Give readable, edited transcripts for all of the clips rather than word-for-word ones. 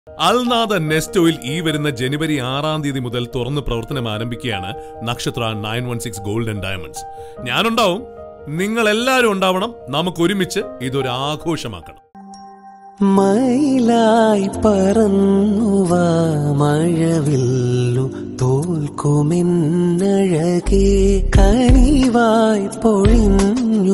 Al Nahda നെസ്റ്റോയിൽ ഈ വരുന്ന ജനുവരി 6 മുതൽ തുറന്ന് പ്രവർത്തനം ആരംഭിക്കുകയാണ് നക്ഷത്ര 916 ഗോൾഡ് ആൻഡ് ഡയമണ്ട്സ്. ഞാനുണ്ടാവും, നിങ്ങൾ എല്ലാവരും ഉണ്ടാവണം. നമുക്ക് ഒരുമിച്ച് ഇതൊരു ആഘോഷമാക്കണം. മയിലായി പറന്നുവ മഴവില്ലു തോൽക്കുമെന്നഴകേ, കനിവായി പൊഴിഞ്ഞു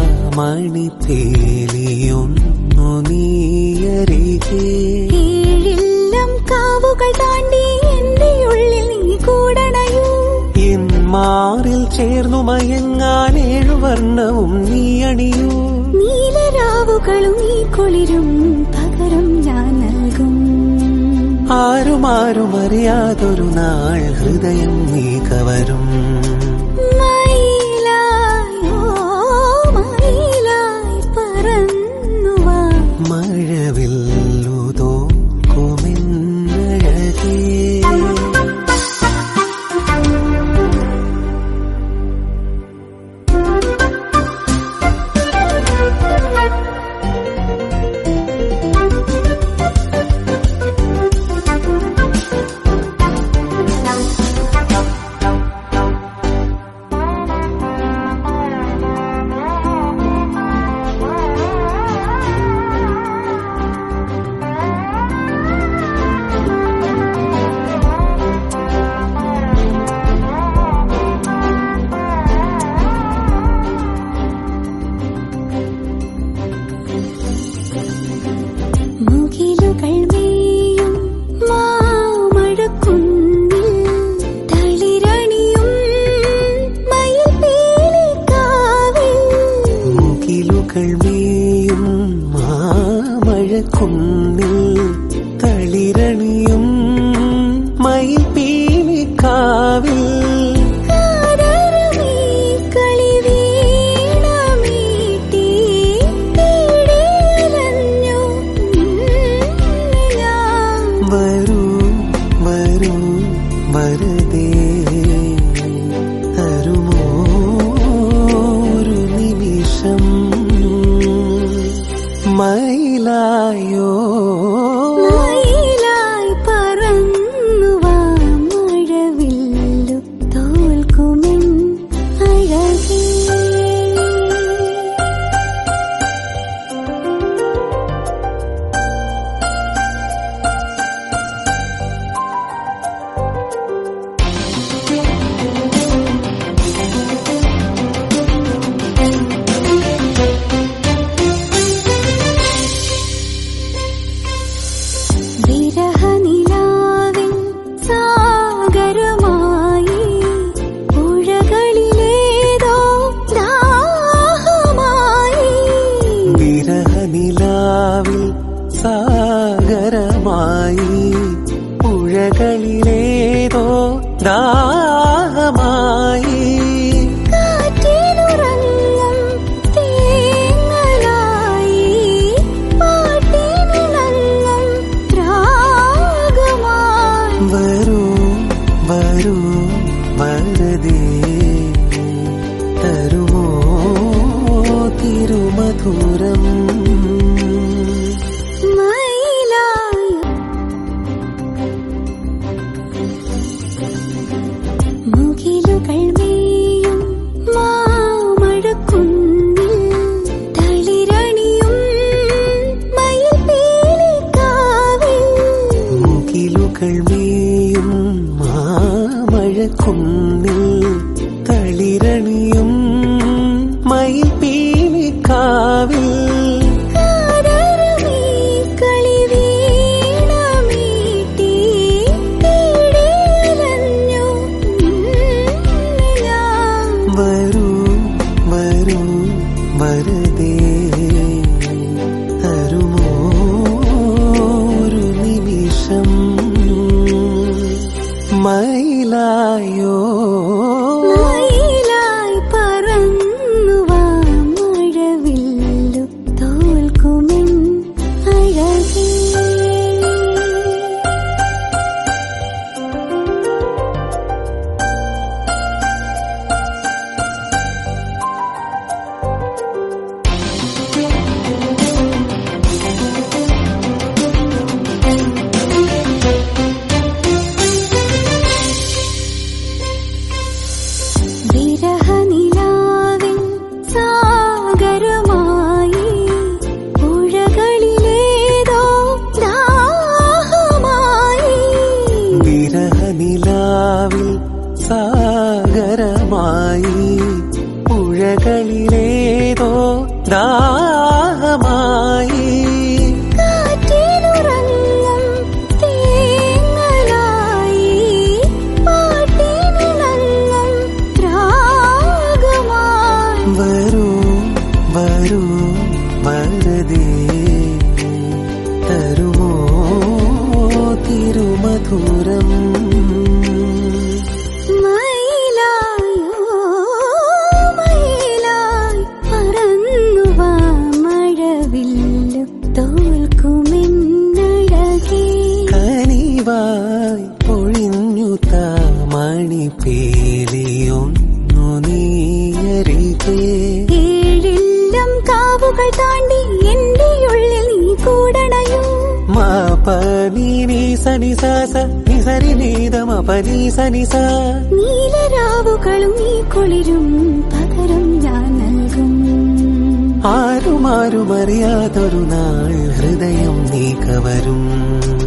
താമണിത്തേലിയൊന്നു നീയരികേ. ഏഴെല്ലാം കാവുകൾ താണ്ടി എന്റെ ഉള്ളിൽ നീ കൂടണയൂ. എൻ മാറിൽ ചേർന്നു മയങ്ങാൻ 7 വർണ്ണവും നീ അണിയൂ. നീലരാവുകളും ഈ കുളിരും പകരം ഞാൻ നൽകും. ആരുമാരും അറിയാതൊരു നാൾ ഹൃദയം നീ കവരും. മയിലായോ മയിലായി പറന്നുവാ മഴവില്ലു തോൽക്കുമെന്നഴകേ. തളിരണിയും മയിൽ പീലിക്കാവിൽ വരൂ വരൂ വരദേ, തരുമോ ഒരു നിമിഷം. മയിലായോ മയിലായി പറന്നുവാ മഴവില്ലു തോൽക്കുമെൻ അഴകേ. വിരഹനിലാവിൻ സാഗരമായി പുഴകളിലേതോ ദാഹമായി. വിരഹനിലാവിൽ സാഗരമായി പുഴകളിലേതോ ദാഹമായി. വരൂ വരൂ വരദേ, തരുമോ തിരുമധുരം. മുകിലുകൾ മേയും മാമഴക്കുന്നിൽ തളിരണിയും മയിൽ പീലിക്കാവിൽ. മുകിലുകൾ മേയും മാമഴക്കുന്നിൽ തളിരണിയും മയിൽ പീലിക്കാവിൽ. വരൂ വരൂ വരദേ, തരുമോ ഒരു നിമിഷം. മയിലായോ ദൂരം മയിലായി പറന്നുവാ മഴവില്ലു തോൽക്കുമെന്നഴകേ കനിവായി പൊഴിഞ്ഞു താമണി പേലിയൊന്നു നീയരികേ ഏഴില്ലം കാവുകൾ താണ്ടി എന്റെ ഉള്ളിൽ നീ കൂടണയോ മാപനി സനി സാസ നിസരി നീതമ പനി സനി സാ നീലരാവുകളും നീ കുളിരും പകരം ഞാൻ നൽകും ആരുമാരുമറിയാതൊരു നാൾ ഹൃദയം നീ കവരും